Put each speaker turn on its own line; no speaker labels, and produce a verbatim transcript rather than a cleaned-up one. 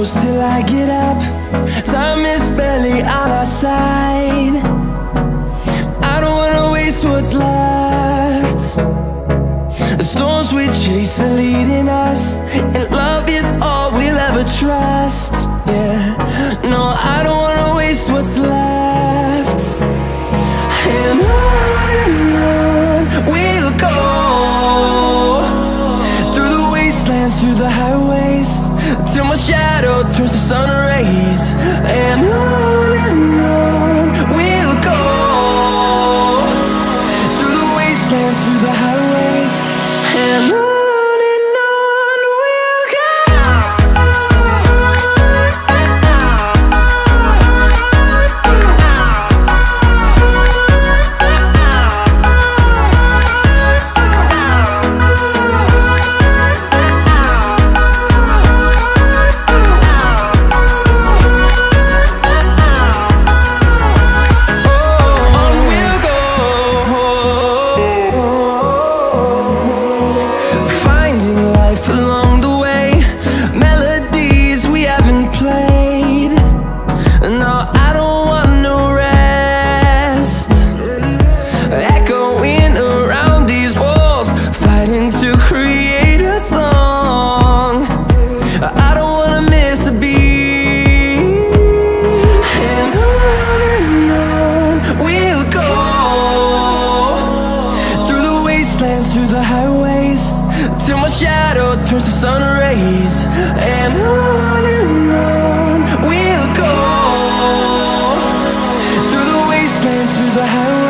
close till I get up. Time is barely on our side. I don't wanna waste what's left. The storms we chase are leading us, and love is all we'll ever trust. Yeah, no, I don't wanna waste what's left. And on and on we'll go, through the wastelands, through the highways, till my shadow turns to sun rays. And on and on we'll go, through the wastelands, through the highways, and on. Through the highways, till my shadow turns to sun rays. And on and on we'll go, through the wastelands, through the highways.